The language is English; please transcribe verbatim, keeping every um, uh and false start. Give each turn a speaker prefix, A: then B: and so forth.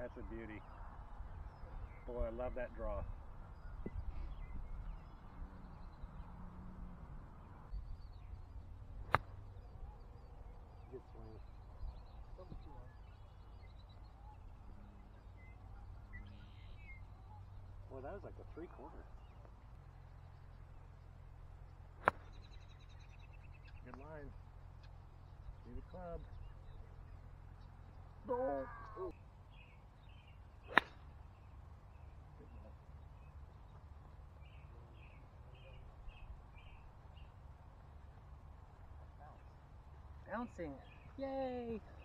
A: That's a beauty. Boy, I love that draw. Good swing. Boy, that was like a three quarter. Good line. See the club. Oh. Oh. Bouncing. Yay!